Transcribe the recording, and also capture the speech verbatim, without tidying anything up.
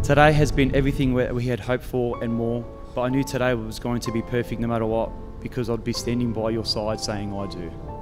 Today has been everything we had hoped for and more, but I knew today was going to be perfect no matter what, because I'd be standing by your side saying I do.